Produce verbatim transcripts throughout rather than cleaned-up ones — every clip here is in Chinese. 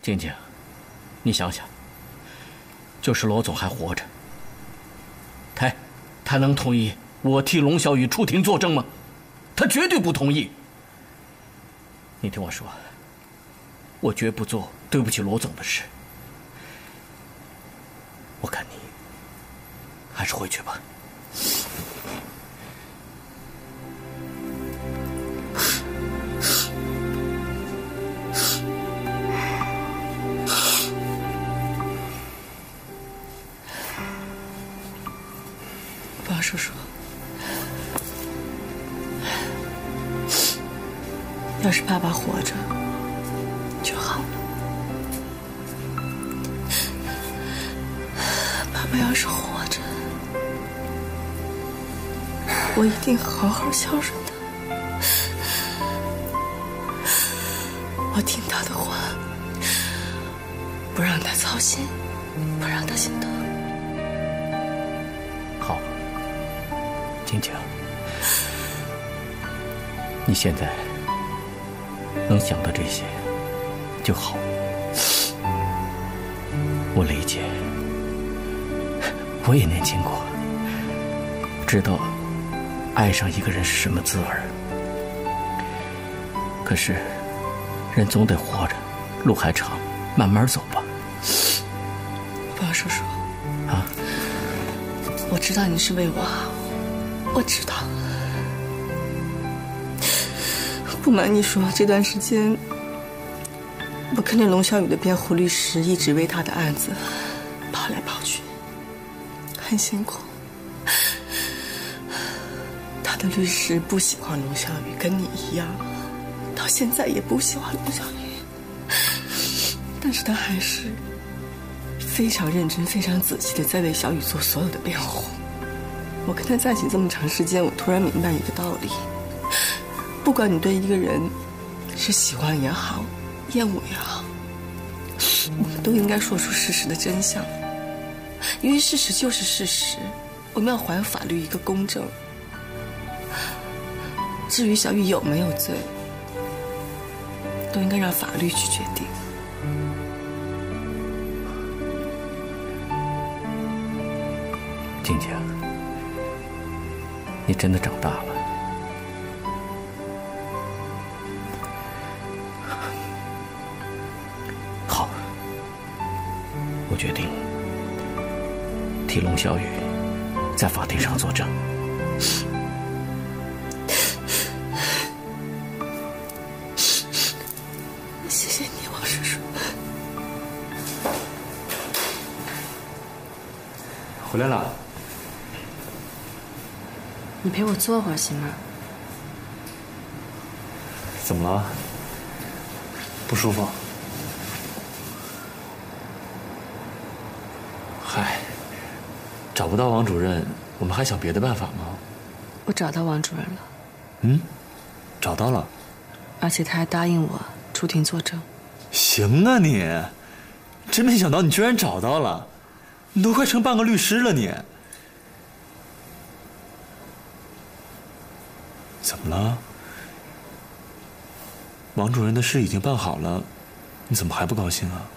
静静，你想想，就是罗总还活着，他他能同意我替龙小雨出庭作证吗？他绝对不同意。你听我说，我绝不做对不起罗总的事。我看你还是回去吧。 王叔叔，要是爸爸活着就好了。爸爸要是活着，我一定好好孝顺他。我听他的话，不让他操心，不让他心疼。 好，静静，你现在能想到这些就好。我理解，我也年轻过，知道爱上一个人是什么滋味。可是人总得活着，路还长，慢慢走吧。 王叔叔啊， 我知道你是为我好，我知道。不瞒你说，这段时间我跟着龙小雨的辩护律师一直为他的案子跑来跑去，很辛苦。他的律师不喜欢龙小雨，跟你一样，到现在也不喜欢龙小雨，但是他还是非常认真、非常仔细的在为小雨做所有的辩护。我跟他在一起这么长时间，我突然明白一个道理：不管你对一个人是喜欢也好，厌恶也好，我们都应该说出事实的真相，因为事实就是事实。我们要还法律一个公正。至于小雨有没有罪，都应该让法律去决定。 静静，你真的长大了。好，我决定替龙小雨在法庭上作证。 谢谢你，王叔叔。 回来了。 你陪我坐会儿行吗？ 怎么了？不舒服？嗨，找不到王主任，我们还想别的办法吗？ 我找到王主任了。 嗯，找到了。 而且他还答应我出庭作证。 行啊你，真没想到你居然找到了，你都快成半个律师了你。怎么了？王主任的事已经办好了，你怎么还不高兴啊？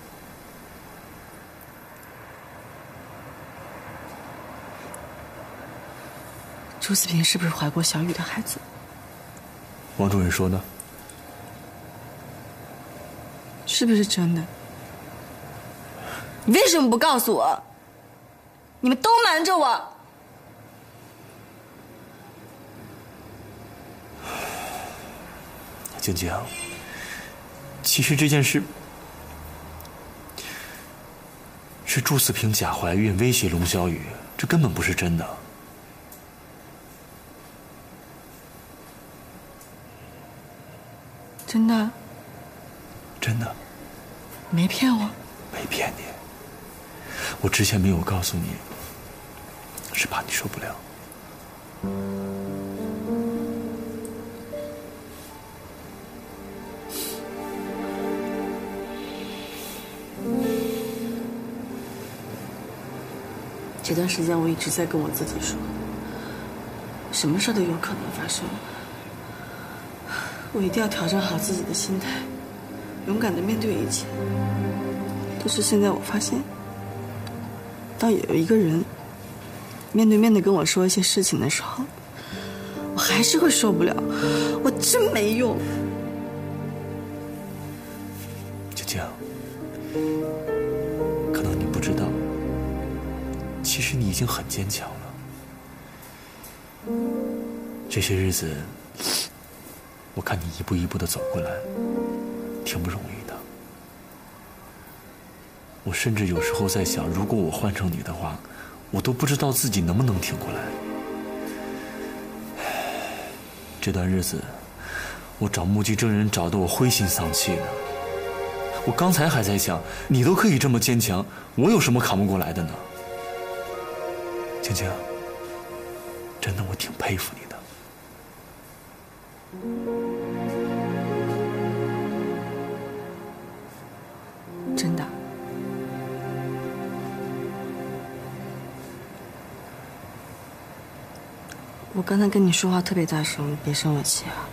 朱子平是不是怀过小雨的孩子？ 王主任说的。 是不是真的？你为什么不告诉我？你们都瞒着我。 静静，其实这件事是朱四平假怀孕威胁龙小雨，这根本不是真的。 真的？ 真的。 没骗我？ 没骗你。我之前没有告诉你，是怕你受不了。 这段时间我一直在跟我自己说，什么事都有可能发生，我一定要调整好自己的心态， 勇敢的面对一切。可是现在我发现，当有一个人面对面的跟我说一些事情的时候，我还是会受不了。我真没用。 静静，可能你不知道，其实你已经很坚强了。这些日子，我看你一步一步的走过来，挺不容易的。我甚至有时候在想，如果我换成你的话，我都不知道自己能不能挺过来。这段日子，我找目击证人找得我灰心丧气的。我刚才还在想，你都可以这么坚强，我有什么扛不过来的呢？静静，真的我挺佩服你的。 真的。我刚才跟你说话特别大声，别生我气啊。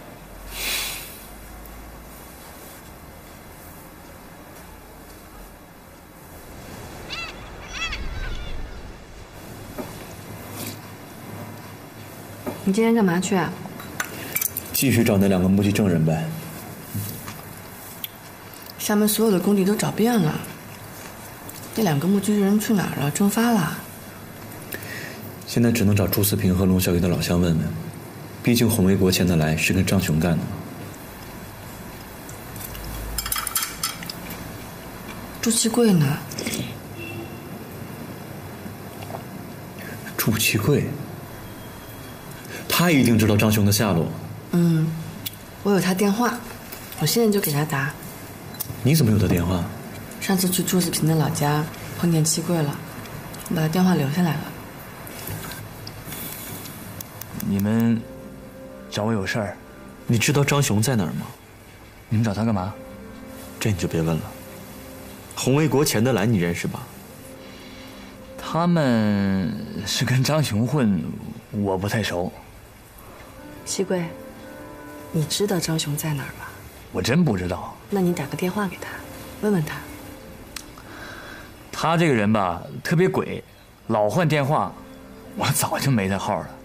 你今天干嘛去啊？ 继续找那两个目击证人呗。 厦门所有的工地都找遍了，那两个目击人去哪儿了？蒸发了。 现在只能找朱思平和龙小雨的老乡问问，毕竟洪卫国签的来是跟张雄干的嘛。 朱其贵呢？ 朱其贵，他一定知道张雄的下落。 嗯，我有他电话，我现在就给他打。 你怎么有他电话？ 上次去朱子平的老家碰见七贵了，我把他电话留下来了。 你们找我有事儿？ 你知道张雄在哪儿吗？ 你们找他干嘛？ 这你就别问了。洪卫国、钱德来你认识吧？ 他们是跟张雄混，我不太熟。 七贵，你知道张雄在哪儿吧？ 我真不知道。 那你打个电话给他，问问他。 他这个人吧，特别鬼，老换电话，我早就没他号了。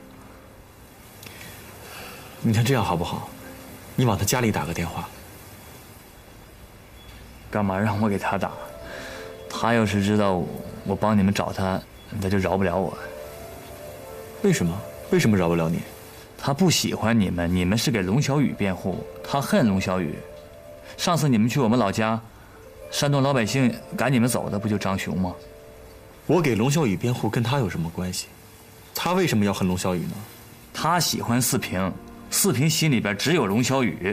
你看这样好不好？你往他家里打个电话。 干嘛让我给他打？他要是知道我帮你们找他，他就饶不了我。 为什么？为什么饶不了你？ 他不喜欢你们，你们是给龙小雨辩护，他恨龙小雨。上次你们去我们老家，山东老百姓赶你们走的不就张雄吗？ 我给龙小雨辩护跟他有什么关系？他为什么要恨龙小雨呢？ 他喜欢四平，四平心里边只有龙小雨。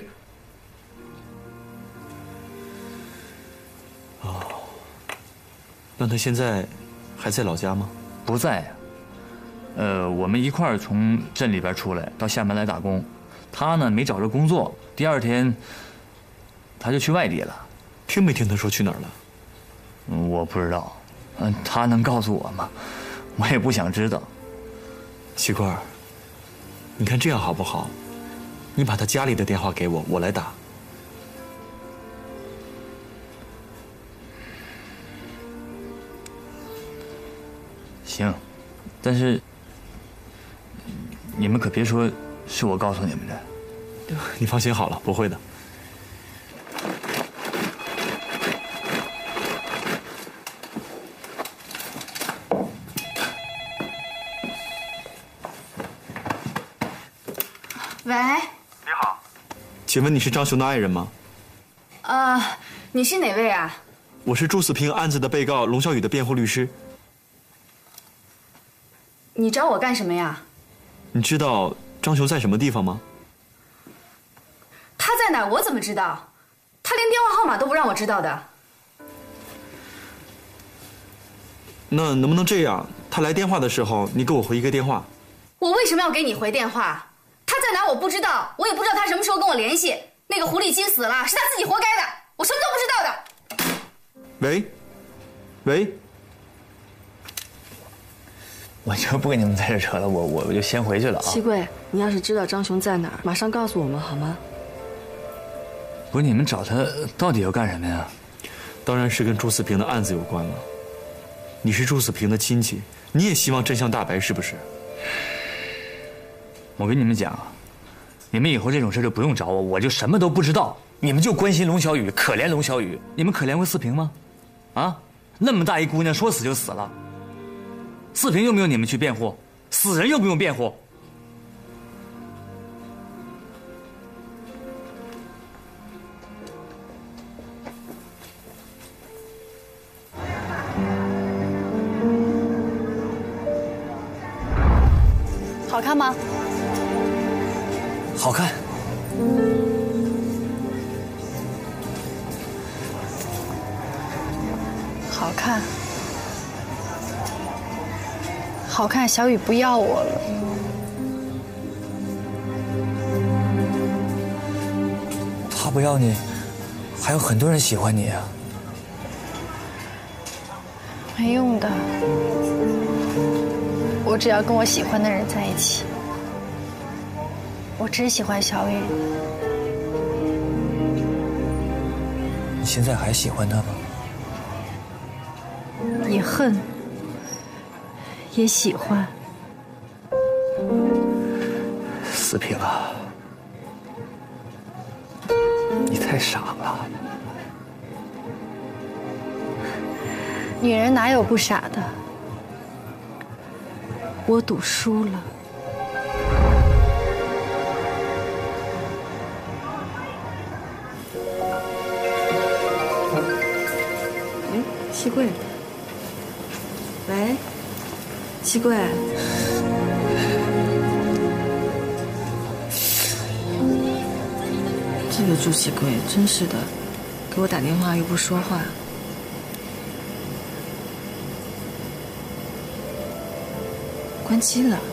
哦，那他现在还在老家吗？ 不在呀。呃，我们一块儿从镇里边出来到厦门来打工，他呢没找着工作，第二天他就去外地了。 听没听他说去哪儿了？ 嗯，我不知道。嗯，他能告诉我吗？我也不想知道。 七贵儿，你看这样好不好？你把他家里的电话给我，我来打。 行，但是你们可别说是我告诉你们的。 你放心好了，不会的。 喂， 你好， 请问你是张雄的爱人吗？ 呃，你是哪位啊？ 我是朱思平案子的被告龙小雨的辩护律师。 你找我干什么呀？ 你知道张雄在什么地方吗？ 他在哪儿？我怎么知道？他连电话号码都不让我知道的。 那能不能这样？他来电话的时候，你给我回一个电话。 我为什么要给你回电话？他在哪儿我不知道，我也不知道他什么时候跟我联系。那个狐狸精死了，是他自己活该的，我什么都不知道的。 喂，喂， 我就不跟你们在这扯了，我我我就先回去了啊。 七贵，你要是知道张雄在哪儿，马上告诉我们好吗？ 不是你们找他到底要干什么呀？ 当然是跟朱四平的案子有关了。你是朱四平的亲戚，你也希望真相大白，是不是？ 我跟你们讲，你们以后这种事就不用找我，我就什么都不知道。你们就关心龙小雨，可怜龙小雨。你们可怜过四平吗？啊，那么大一姑娘，说死就死了。四平又没有你们去辩护，死人又不用辩护。 好看吗？ 好看。 好看。好看，小雨不要我了。 他不要你，还有很多人喜欢你啊。 没用的。我只要跟我喜欢的人在一起。我只喜欢小雨。 你现在还喜欢他吗？ 也恨，也喜欢。 四平啊，你太傻了。 女人哪有不傻的？我赌输了。 哎，七贵。喂，七贵。这个朱七贵真是的，给我打电话又不说话。关机了。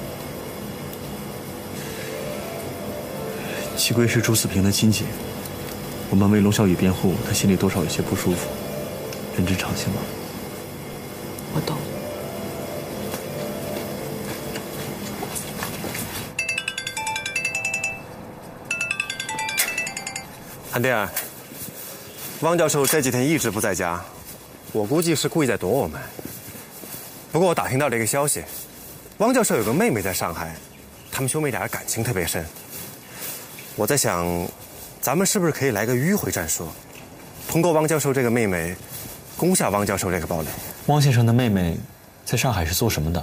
七贵是朱四平的亲戚，我们为龙小雨辩护，他心里多少有些不舒服，人之常情吧。 我懂。 韩电儿，汪教授这几天一直不在家，我估计是故意在躲我们。不过我打听到这个消息，汪教授有个妹妹在上海，他们兄妹俩感情特别深。我在想，咱们是不是可以来个迂回战术，通过汪教授这个妹妹，攻下汪教授这个堡垒？ 汪先生的妹妹在上海是做什么的？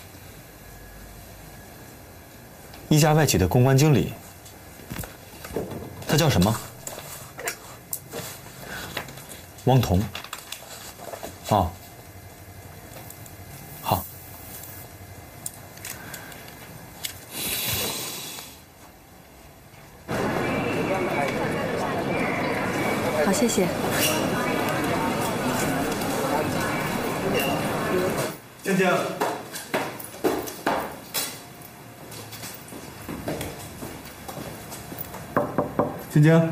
一家外企的公关经理。她叫什么？汪彤。哦。好。 好，谢谢。 静静。 晶晶。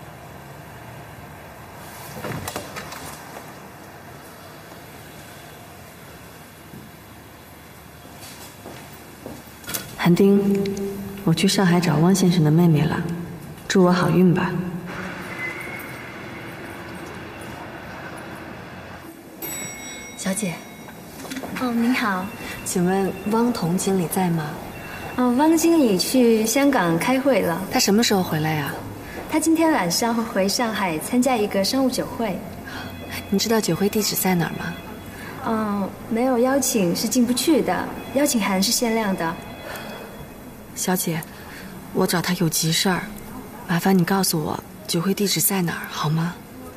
韩丁，我去上海找汪先生的妹妹了，祝我好运吧。小姐。 哦，您好。 请问汪彤经理在吗？ 哦，汪经理去香港开会了。 他什么时候回来呀？ 他今天晚上会回上海参加一个商务酒会。 你知道酒会地址在哪儿吗？ 哦，没有邀请是进不去的，邀请函是限量的。 小姐，我找他有急事儿，麻烦你告诉我酒会地址在哪儿好吗？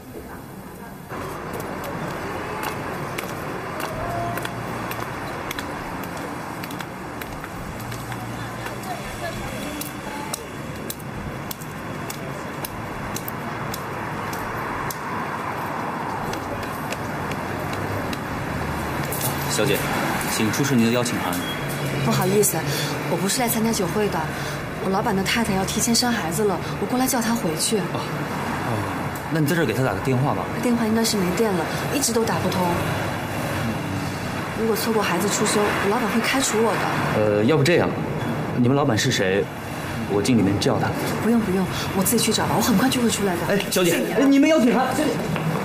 小姐，请出示您的邀请函。 不好意思，我不是来参加酒会的，我老板的太太要提前生孩子了，我过来叫她回去。 哦，哦，那你在这儿给她打个电话吧。 电话应该是没电了，一直都打不通。如果错过孩子出生，我老板会开除我的。 呃，要不这样，你们老板是谁？ 我进里面叫他。 不用不用，我自己去找吧，我很快就会出来的。 哎，小姐，哎，你们邀请函。小姐。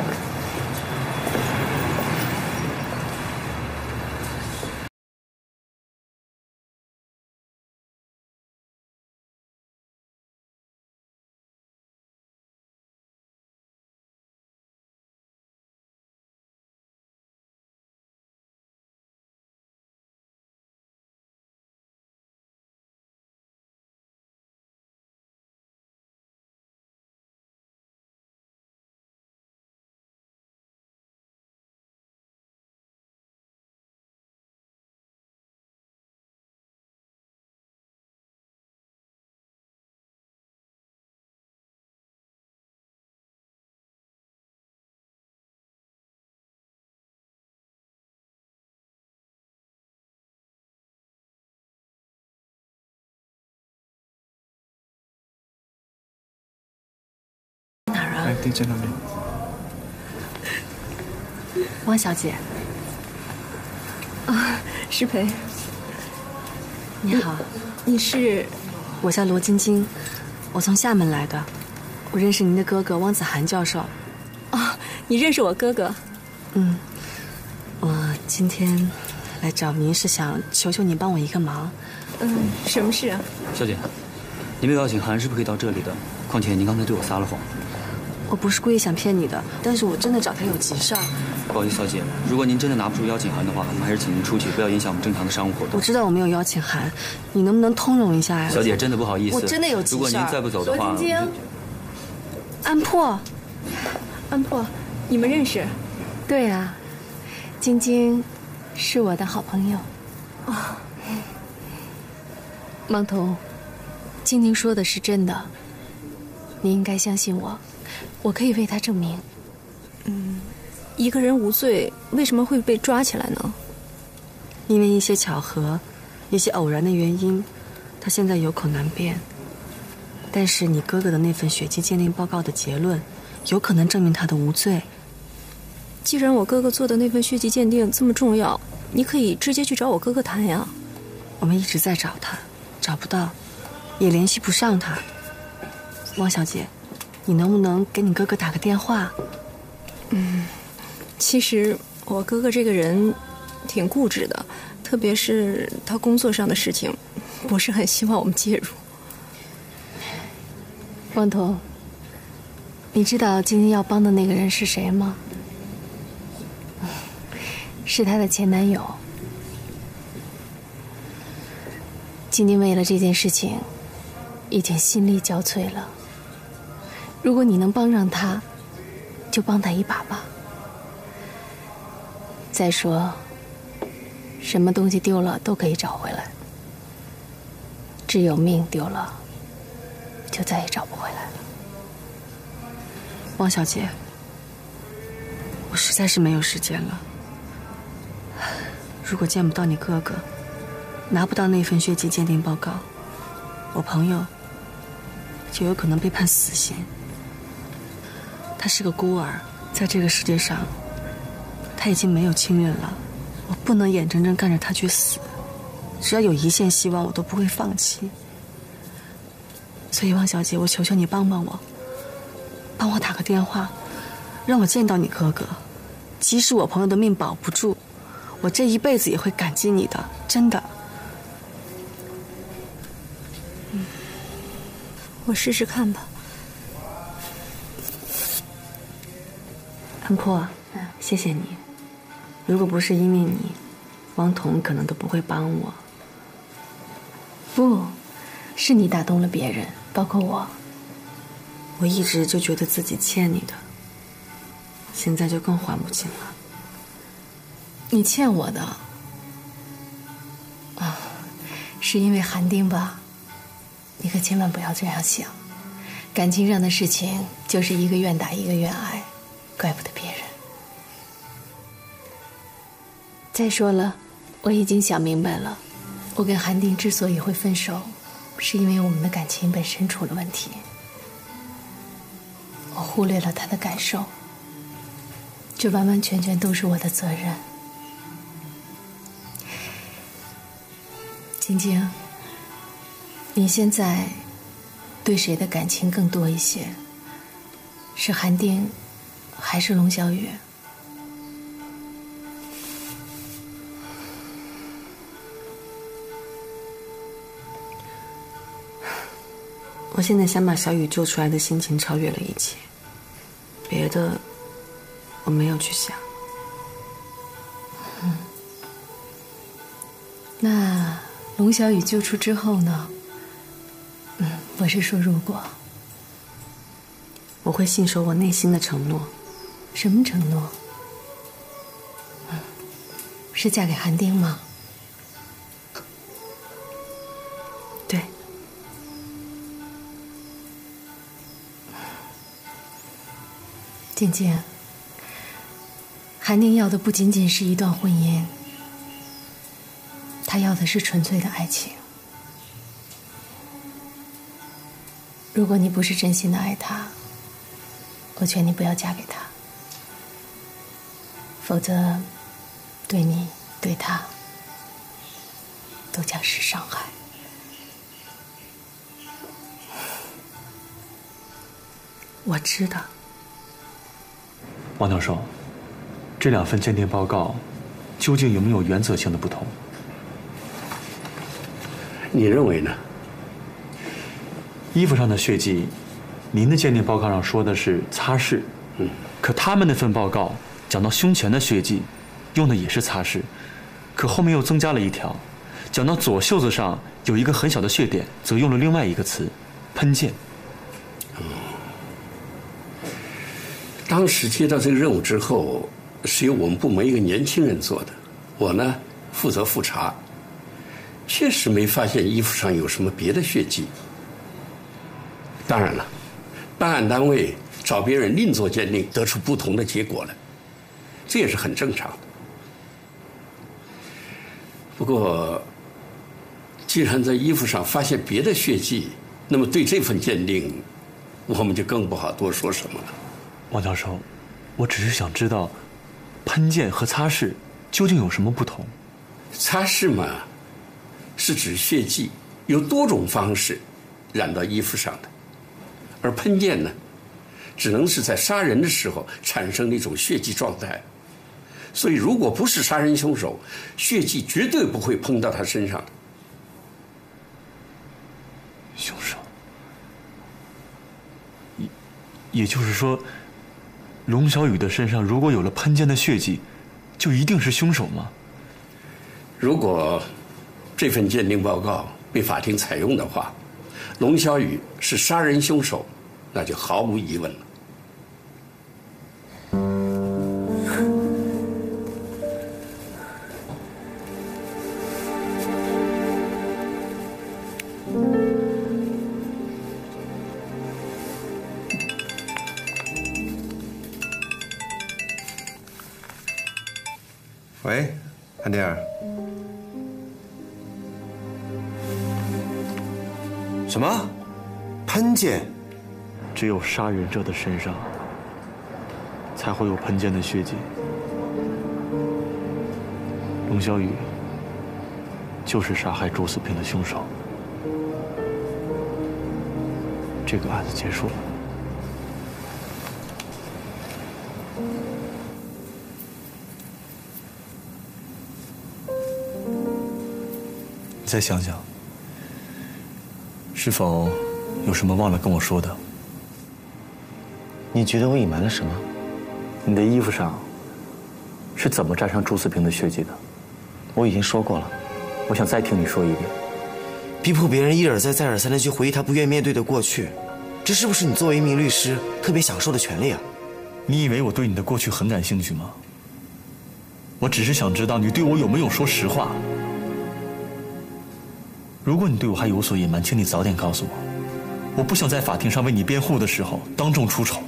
哎，对，在那边。 汪小姐。 啊，诗培。 你好， 你, 你是？ 我叫罗晶晶，我从厦门来的。我认识您的哥哥汪子涵教授。 哦，你认识我哥哥？ 嗯，我今天来找您是想求求你帮我一个忙。 嗯，什么事啊？ 小姐，你们邀请函是不可以到这里的。况且您刚才对我撒了谎。 我不是故意想骗你的，但是我真的找他有急事儿。 不好意思，小姐，如果您真的拿不出邀请函的话，我们还是请您出去，不要影响我们正常的商务活动。 我知道我没有邀请函，你能不能通融一下呀？ 小姐，真的不好意思， 我真的有急事儿。 如果您再不走的话， 罗晶晶， 安珀， 安珀，你们认识？ 对啊，晶晶是我的好朋友。 哦， 芒童，晶晶说的是真的，你应该相信我。我可以为他证明。 嗯，一个人无罪，为什么会被抓起来呢？ 因为一些巧合，一些偶然的原因，他现在有口难辩。但是你哥哥的那份血迹鉴定报告的结论，有可能证明他的无罪。 既然我哥哥做的那份血迹鉴定这么重要，你可以直接去找我哥哥谈呀。 我们一直在找他，找不到，也联系不上他。汪小姐，你能不能给你哥哥打个电话？ 嗯，其实我哥哥这个人挺固执的，特别是他工作上的事情，不是很希望我们介入。 汪童，你知道晶晶要帮的那个人是谁吗？是她的前男友。晶晶为了这件事情，已经心力交瘁了。如果你能帮上他，就帮他一把吧。再说，什么东西丢了都可以找回来，只有命丢了，就再也找不回来了。 汪小姐，我实在是没有时间了。如果见不到你哥哥，拿不到那份血迹鉴定报告，我朋友就有可能被判死刑。他是个孤儿，在这个世界上，他已经没有亲人了。我不能眼睁睁看着他去死，只要有一线希望，我都不会放弃。所以，汪小姐，我求求你帮帮我，帮我打个电话，让我见到你哥哥。即使我朋友的命保不住，我这一辈子也会感激你的，真的。 嗯，我试试看吧。 安珀，谢谢你。如果不是因为你，汪童可能都不会帮我。 不，是你打动了别人，包括我。 我一直就觉得自己欠你的，现在就更还不清了。 你欠我的啊，是因为韩丁吧？你可千万不要这样想，感情上的事情就是一个愿打一个愿挨，怪不得别人。再说了，我已经想明白了，我跟韩丁之所以会分手，是因为我们的感情本身出了问题，我忽略了他的感受，这完完全全都是我的责任。晶晶，你现在对谁的感情更多一些？是韩丁，还是龙小雨？ 我现在想把小雨救出来的心情超越了一切，别的我没有去想。 嗯，那龙小雨救出之后呢？嗯，我是说如果。 我会信守我内心的承诺。 什么承诺？嗯，是嫁给韩丁吗？ 对。 静静，韩丁要的不仅仅是一段婚姻，他要的是纯粹的爱情。如果你不是真心的爱他，我劝你不要嫁给他，否则对你对他都将是伤害。 我知道。 王教授，这两份鉴定报告究竟有没有原则性的不同？ 你认为呢？ 衣服上的血迹，您的鉴定报告上说的是擦拭，嗯，可他们那份报告讲到胸前的血迹，用的也是擦拭，可后面又增加了一条，讲到左袖子上有一个很小的血点，则用了另外一个词，喷溅。 嗯，当时接到这个任务之后，是由我们部门一个年轻人做的，我呢负责复查，确实没发现衣服上有什么别的血迹。当然了，办案单位找别人另做鉴定，得出不同的结果来，这也是很正常的。不过，既然在衣服上发现别的血迹，那么对这份鉴定，我们就更不好多说什么了。 王教授，我只是想知道，喷溅和擦拭究竟有什么不同？ 擦拭嘛，是指血迹有多种方式染到衣服上的。而喷溅呢，只能是在杀人的时候产生的一种血迹状态，所以如果不是杀人凶手，血迹绝对不会喷到他身上的。 凶手，也也就是说，龙小雨的身上如果有了喷溅的血迹，就一定是凶手吗？ 如果这份鉴定报告被法庭采用的话，龙小雨是杀人凶手，那就毫无疑问了。 喂，韩丁儿。什么？喷溅？ 只有杀人者的身上才会有喷溅的血迹。龙小雨就是杀害朱思平的凶手。这个案子结束了。你再想想，是否有什么忘了跟我说的？ 你觉得我隐瞒了什么？ 你的衣服上是怎么沾上朱思平的血迹的？ 我已经说过了， 我想再听你说一遍。 逼迫别人一而再再而三的去回忆他不愿面对的过去，这是不是你作为一名律师特别享受的权利啊？ 你以为我对你的过去很感兴趣吗？我只是想知道你对我有没有说实话。如果你对我还有所隐瞒，请你早点告诉我，我不想在法庭上为你辩护的时候当众出丑。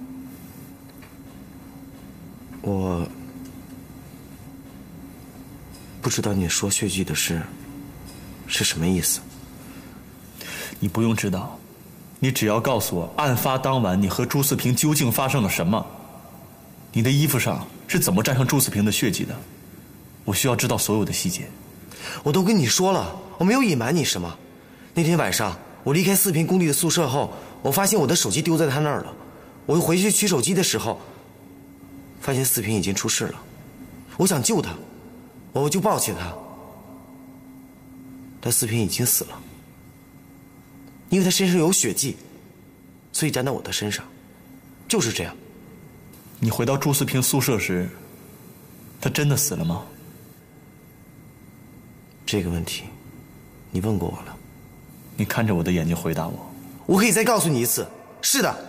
我不知道你说血迹的事是什么意思。 你不用知道，你只要告诉我案发当晚你和朱思平究竟发生了什么，你的衣服上是怎么沾上朱思平的血迹的，我需要知道所有的细节。 我都跟你说了，我没有隐瞒你什么。那天晚上我我离开四平工地的宿舍后，我发现我的手机丢在他那儿了。我回去取手机的时候，发现四平已经出事了。我想救他，我就抱起他，但四平已经死了。因为他身上有血迹，所以粘到我的身上，就是这样。 你回到朱四平宿舍时，他真的死了吗？ 这个问题，你问过我了。 你看着我的眼睛回答我。 我可以再告诉你一次，是的。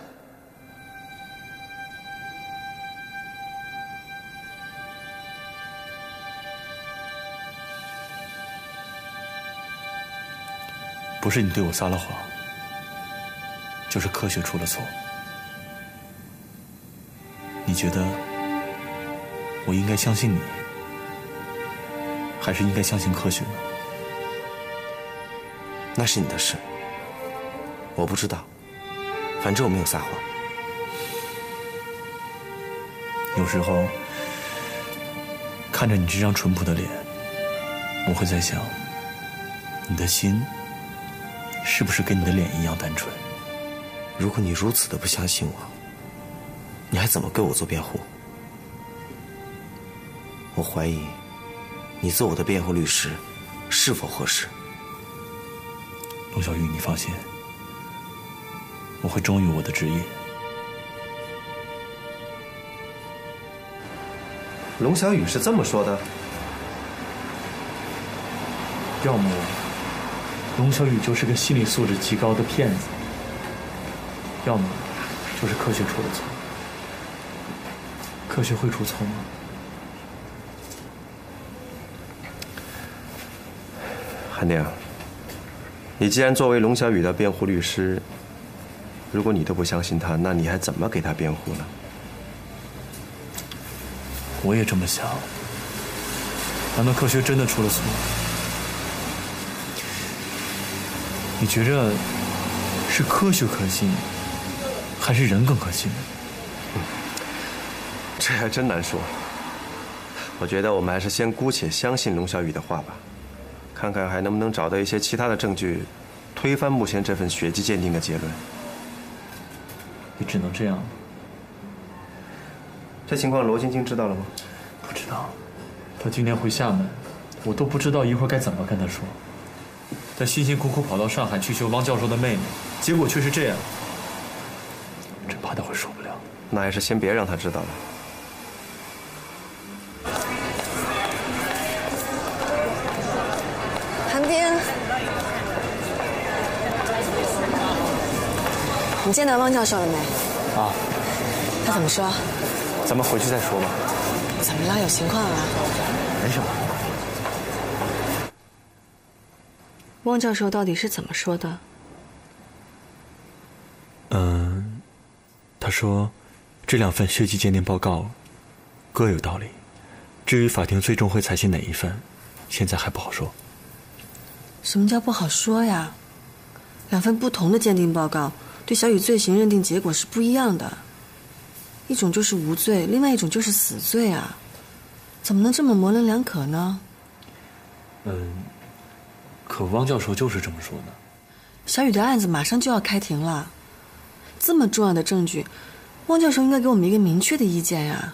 不是你对我撒了谎，就是科学出了错。你觉得我应该相信你，还是应该相信科学呢？ 那是你的事，我不知道。反正我没有撒谎。 有时候看着你这张淳朴的脸，我会在想，你的心是不是跟你的脸一样单纯？ 如果你如此的不相信我，你还怎么给我做辩护？我怀疑你做我的辩护律师是否合适。 龙小玉，你放心，我会忠于我的职业。 龙小雨是这么说的。 要么龙小雨就是个心理素质极高的骗子，要么就是科学出了错。科学会出错吗？ 韩宁，你既然作为龙小雨的辩护律师，如果你都不相信他，那你还怎么给他辩护呢？ 我也这么想。难道科学真的出了错？你觉着是科学可信，还是人更可信？ 嗯，这还真难说。我觉得我们还是先姑且相信龙小雨的话吧，看看还能不能找到一些其他的证据，推翻目前这份血迹鉴定的结论。 也只能这样了。 这情况罗晶晶知道了吗？ 不知道，他今天回厦门，我都不知道一会儿该怎么跟他说。他辛辛苦苦跑到上海去救汪教授的妹妹，结果却是这样，真怕他会受不了。 那还是先别让他知道了。 韩冰，你见到汪教授了没？ 啊。 他怎么说？ 咱们回去再说吧。 怎么了？有情况啊？ 没什么。 汪教授到底是怎么说的？ 嗯，他说，这两份血迹鉴定报告各有道理，至于法庭最终会采信哪一份，现在还不好说。 什么叫不好说呀？两份不同的鉴定报告对小雨罪行认定结果是不一样的，一种就是无罪，另外一种就是死罪啊，怎么能这么模棱两可呢？ 嗯。可汪教授就是这么说的。 小雨的案子马上就要开庭了，这么重要的证据，汪教授应该给我们一个明确的意见呀。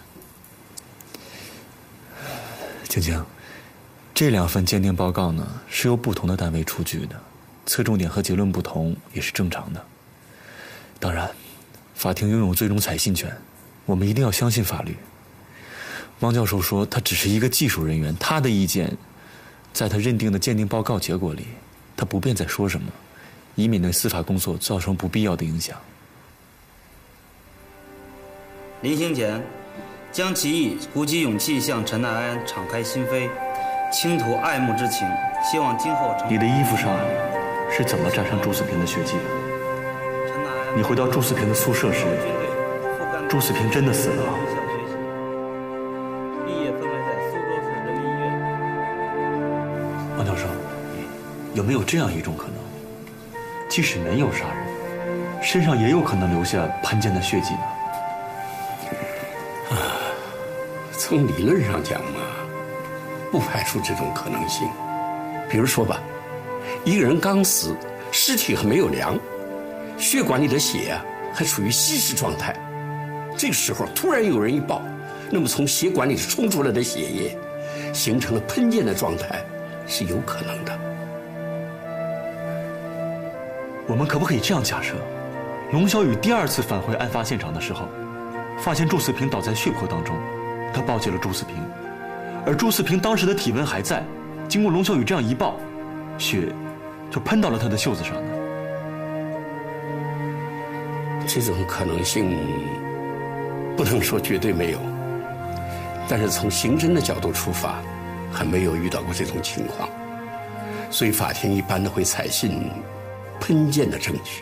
晶晶，这两份鉴定报告呢是由不同的单位出具的，侧重点和结论不同也是正常的。当然，法庭拥有最终采信权，我们一定要相信法律。汪教授说他只是一个技术人员，他的意见在他认定的鉴定报告结果里，他不便再说什么，以免对司法工作造成不必要的影响。 临行前，将其意鼓起勇气向陈乃安敞开心扉，倾吐爱慕之情，希望今后成。 你的衣服上是怎么沾上朱四平的血迹的？你回到朱四平的宿舍时，朱四平真的死了。汪教授，有没有这样一种可能，即使没有杀人，身上也有可能留下潘坚的血迹呢？ 啊，从理论上讲嘛，不排除这种可能性。比如说吧，一个人刚死， 尸体还没有凉，血管里的血啊还处于稀释状态。这个时候突然有人一抱，那么从血管里冲出来的血液，形成了喷溅的状态，是有可能的。 我们可不可以这样假设，龙小雨第二次返回案发现场的时候，发现朱四平倒在血泊当中，他抱起了朱四平，而朱四平当时的体温还在，经过龙小雨这样一抱，血就喷到了他的袖子上呢？ 这种可能性不能说绝对没有，但是从刑侦的角度出发，还没有遇到过这种情况，所以法庭一般都会采信喷溅的证据。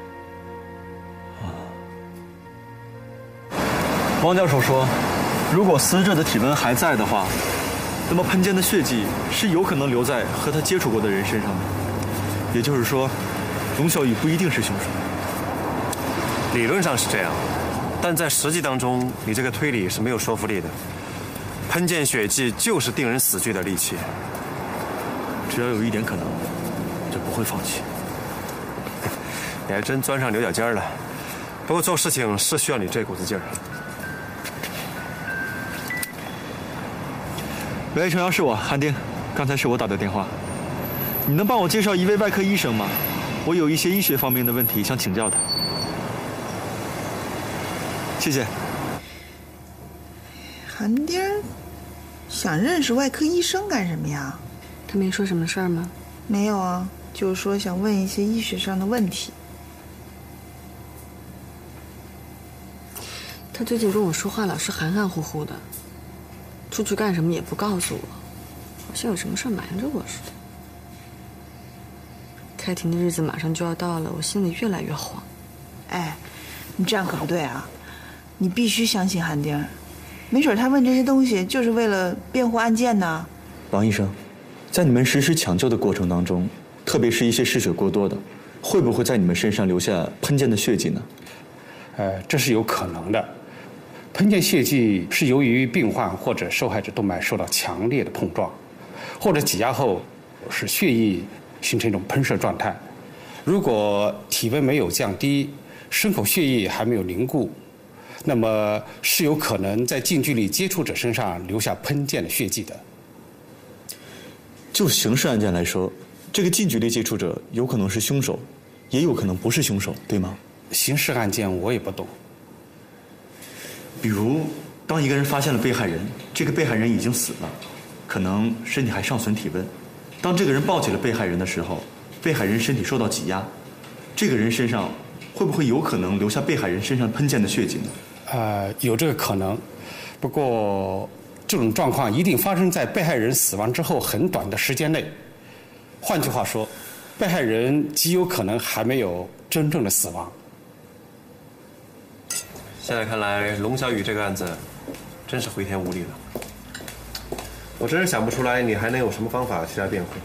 王教授说，如果死者的体温还在的话，那么喷溅的血迹是有可能留在和他接触过的人身上的。也就是说，龙小雨不一定是凶手。 理论上是这样，但在实际当中，你这个推理是没有说服力的。喷溅血迹就是定人死罪的利器。 只要有一点可能，就不会放弃。 你还真钻上牛角尖了。不过做事情是需要你这股子劲儿。 喂，程阳，是我，韩丁，刚才是我打的电话。你能帮我介绍一位外科医生吗？我有一些医学方面的问题想请教他。谢谢。 韩丁想认识外科医生干什么呀？ 他没说什么事儿吗？ 没有啊，就是说想问一些医学上的问题。 他最近跟我说话老是含含糊糊的，出去干什么也不告诉我，好像有什么事瞒着我似的。开庭的日子马上就要到了，我心里越来越慌。 哎，你这样可不对啊！你必须相信韩丁，没准他问这些东西就是为了辩护案件呢。 王医生，在你们实施抢救的过程当中，特别是一些失血过多的，会不会在你们身上留下喷溅的血迹呢？ 呃，这是有可能的。喷溅血迹是由于病患或者受害者动脉受到强烈的碰撞，或者挤压后使血液形成一种喷射状态。如果体温没有降低，伤口血液还没有凝固，那么是有可能在近距离接触者身上留下喷溅的血迹的。 就刑事案件来说，这个近距离接触者有可能是凶手，也有可能不是凶手，对吗？ 刑事案件我也不懂。 比如，当一个人发现了被害人，这个被害人已经死了，可能身体还尚存体温。当这个人抱起了被害人的时候，被害人身体受到挤压，这个人身上会不会有可能留下被害人身上喷溅的血迹呢？ 呃，有这个可能，不过这种状况一定发生在被害人死亡之后很短的时间内。换句话说，被害人极有可能还没有真正的死亡。 现在看来，龙小雨这个案子真是回天无力了。我真是想不出来，你还能有什么方法替他辩护？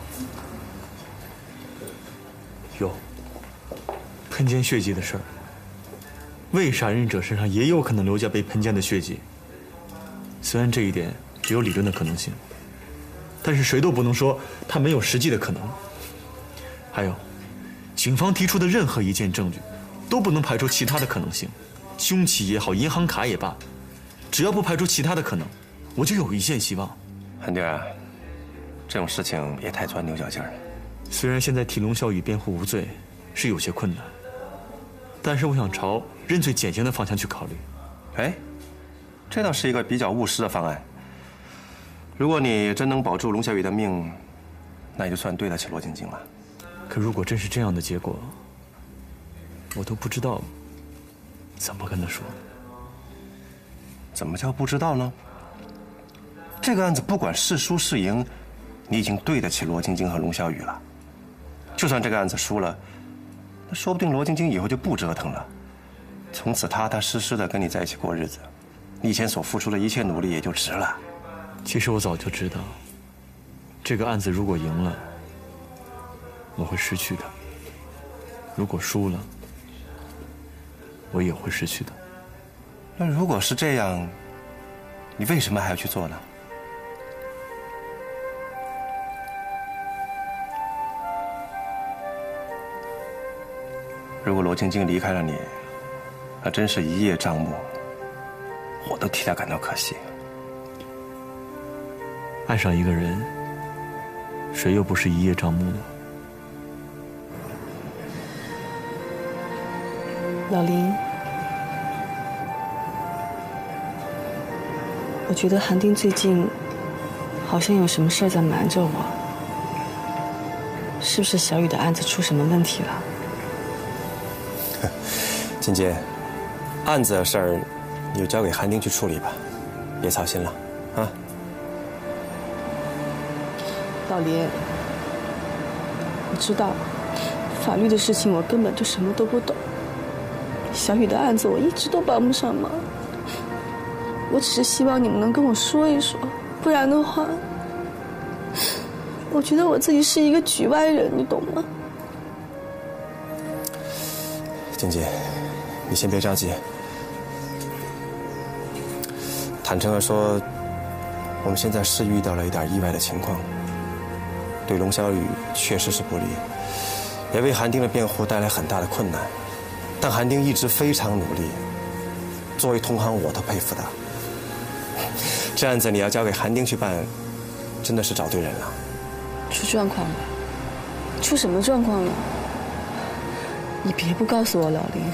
有喷溅血迹的事儿，未杀人者身上也有可能留下被喷溅的血迹。虽然这一点只有理论的可能性，但是谁都不能说它没有实际的可能。还有，警方提出的任何一件证据，都不能排除其他的可能性。凶器也好，银行卡也罢，只要不排除其他的可能，我就有一线希望。 韩丁啊，这种事情别太钻牛角尖了。 虽然现在替龙小雨辩护无罪是有些困难，但是我想朝认罪减刑的方向去考虑。 哎，这倒是一个比较务实的方案。如果你真能保住龙小雨的命，那也就算对得起罗晶晶了。 可如果真是这样的结果，我都不知道怎么跟他说。 怎么叫不知道呢？这个案子不管是输是赢，你已经对得起罗晶晶和龙小雨了。就算这个案子输了，那说不定罗晶晶以后就不折腾了，从此踏踏实实的跟你在一起过日子，你以前所付出的一切努力也就值了。 其实我早就知道，这个案子如果赢了，我会失去的；如果输了，我也会失去的。 那如果是这样，你为什么还要去做呢？ 如果罗晶晶离开了你，那真是一叶障目，我都替她感到可惜。 爱上一个人，谁又不是一叶障目呢？ 老林，我觉得韩丁最近好像有什么事在瞒着我，是不是小雨的案子出什么问题了？ 金姐，案子的事儿你就交给韩丁去处理吧，别操心了，啊。 老林，我知道法律的事情我根本就什么都不懂，小雨的案子我一直都帮不上忙，我只是希望你们能跟我说一说，不然的话，我觉得我自己是一个局外人，你懂吗？ 金姐，你先别着急。坦诚地说，我们现在是遇到了一点意外的情况，对龙小雨确实是不利，也为韩丁的辩护带来很大的困难。但韩丁一直非常努力，作为同行我都佩服他。这案子你要交给韩丁去办，真的是找对人了。 出状况了？出什么状况了？你别不告诉我，老林。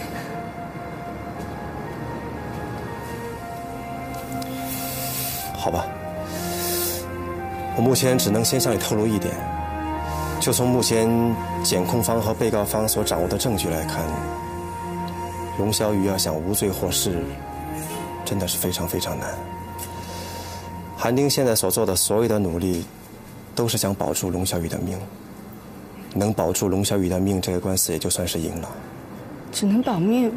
好吧，我目前只能先向你透露一点，就从目前检控方和被告方所掌握的证据来看，龙小雨要想无罪获释，真的是非常非常难。韩丁现在所做的所有的努力，都是想保住龙小雨的命。能保住龙小雨的命，这个官司也就算是赢了。 只能保命，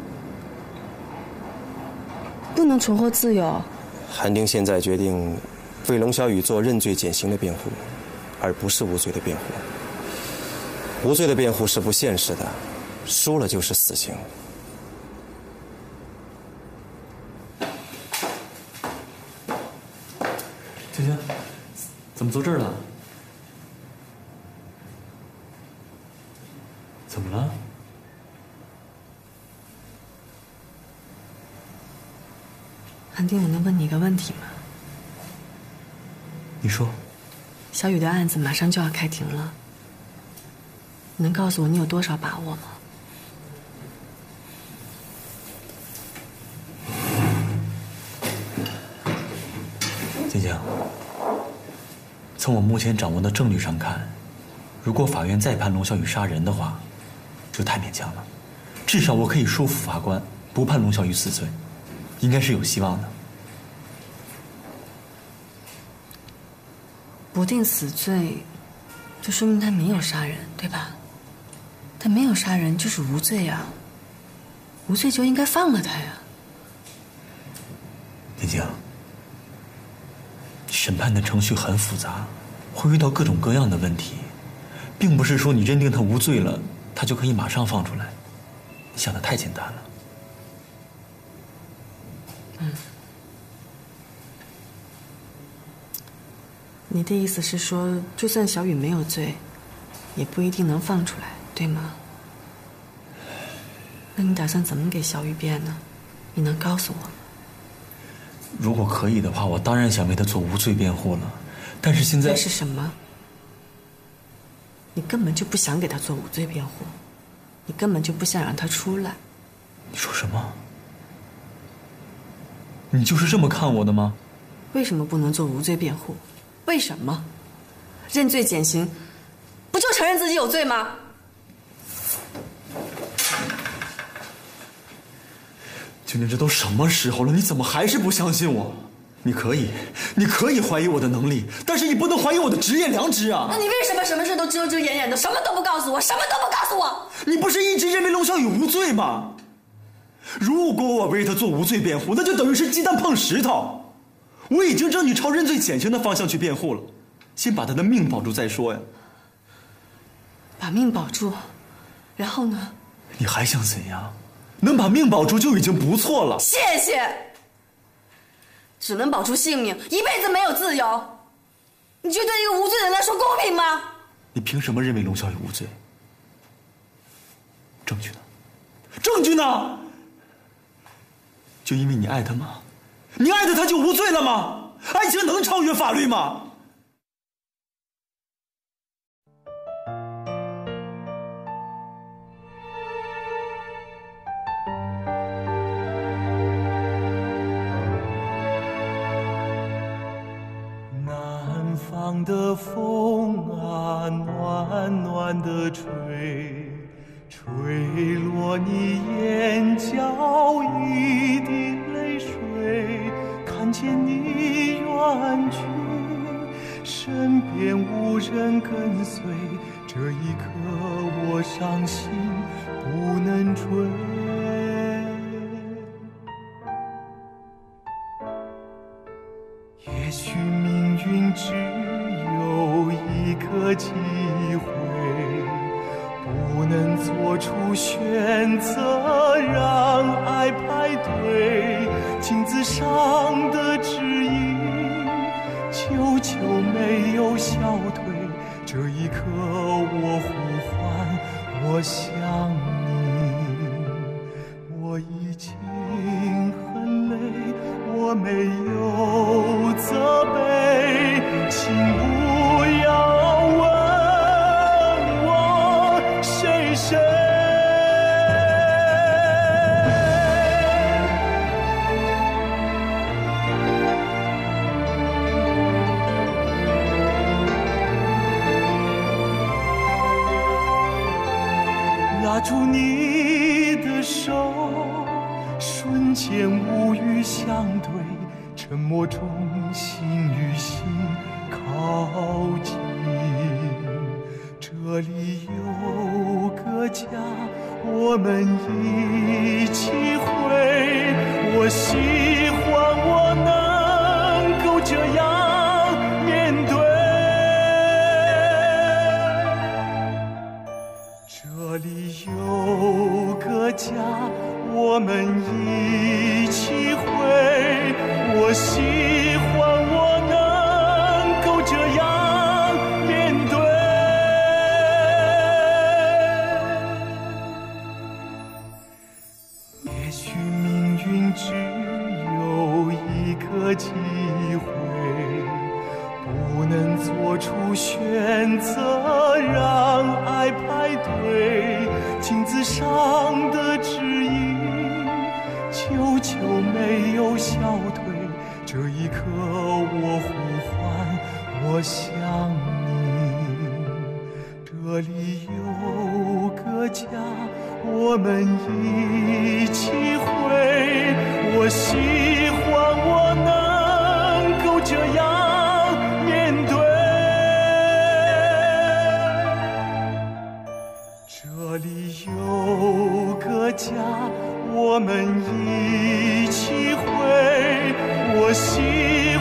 不能重获自由。 韩丁现在决定为龙小雨做认罪减刑的辩护，而不是无罪的辩护。无罪的辩护是不现实的，输了就是死刑。 晶晶，怎么坐这儿了？怎么了？ 韩丁，我能问你一个问题吗？ 你说。 小雨的案子马上就要开庭了，你能告诉我你有多少把握吗？ 晶晶，从我目前掌握的证据上看，如果法院再判龙小雨杀人的话，就太勉强了。至少我可以说服法官不判龙小雨死罪，应该是有希望的。 不定死罪，就说明他没有杀人，对吧？他没有杀人就是无罪啊，无罪就应该放了他呀。 晶晶，审判的程序很复杂，会遇到各种各样的问题，并不是说你认定他无罪了，他就可以马上放出来。你想的太简单了。 嗯。你的意思是说，就算小雨没有罪，也不一定能放出来，对吗？那你打算怎么给小雨辩呢？你能告诉我吗？ 如果可以的话，我当然想为他做无罪辩护了。但是现在但是什么？你根本就不想给他做无罪辩护，你根本就不想让他出来。 你说什么？你就是这么看我的吗？ 为什么不能做无罪辩护？为什么？认罪减刑，不就承认自己有罪吗？ 晶晶，这都什么时候了，你怎么还是不相信我？你可以，你可以怀疑我的能力，但是你不能怀疑我的职业良知啊！ 那你为什么什么事都遮遮掩掩的，什么都不告诉我，什么都不告诉我？ 你不是一直认为龙小雨无罪吗？如果我为他做无罪辩护，那就等于是鸡蛋碰石头。我已经争取朝认罪减刑的方向去辩护了，先把他的命保住再说呀。 把命保住，然后呢？ 你还想怎样？能把命保住就已经不错了。 谢谢。只能保住性命，一辈子没有自由，你觉得对一个无罪的人来说公平吗？ 你凭什么认为龙小雨无罪？证据呢？ 证据呢？就因为你爱他吗？你爱的他就无罪了吗？爱情能超越法律吗？ 南方的风啊，暖暖的吹，吹落你眼角一滴泪水。看见你远去，身边无人跟随，这一刻我伤心不能追。也许命运只有一个机会，不能做出选择，让爱排队。镜子上的指引，久久没有消退。这一刻，我呼唤，我想你。我已经很累，我没有责备，请不要问我谁谁。拉住你的手，瞬间无语相对，沉默中心与心靠近。这里有个家，我们一起回。我喜欢我能够这样面对。这里有个家，我们一起回。我喜欢我能够这样面对。也许命运只有一个机会，不能做出选择，让爱排队。镜子上的指引，久久没有消退。这一刻，我呼唤，我想你。这里有个家，我们一起回。我喜欢我能够这样面对。这里有个家，我们一起回。我喜